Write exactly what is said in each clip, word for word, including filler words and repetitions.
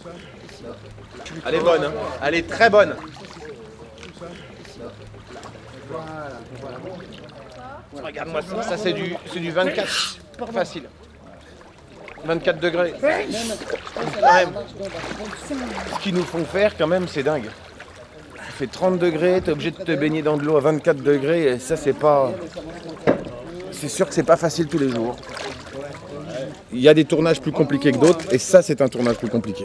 Elle est bonne, hein. Elle est très bonne. Regarde-moi ça, ça c'est du, c'est du vingt-quatre, facile. vingt-quatre degrés. Quand même. Ce qu'ils nous font faire quand même, c'est dingue. Il fait trente degrés, t'es obligé de te baigner dans de l'eau à vingt-quatre degrés, et ça c'est pas... C'est sûr que c'est pas facile tous les jours. Il y a des tournages plus compliqués que d'autres, et ça c'est un tournage plus compliqué.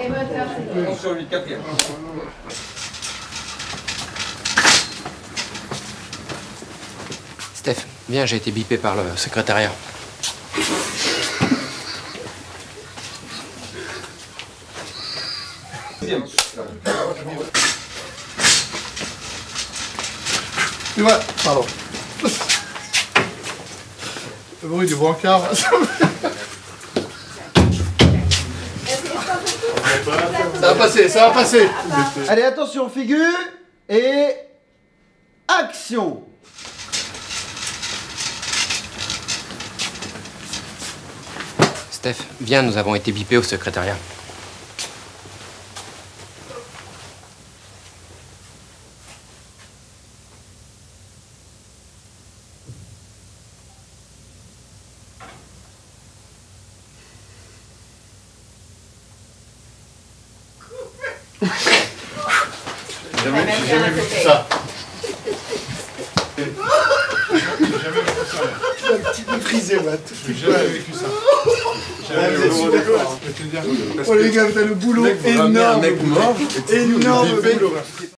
Steph, viens, j'ai été bipé par le secrétariat. Tu vois, pardon. Le bruit du brancard. Ça va passer, ça va passer. Allez, attention, figure et action. Steph, viens, nous avons été bipés au secrétariat. J'ai jamais, j'ai jamais vu ça. J'ai jamais vu ça. Un petit peu frisé, Matt. J'ai jamais vécu ça. Jamais vu ça. Oh les gars, t'as le boulot énorme. Énorme boulot.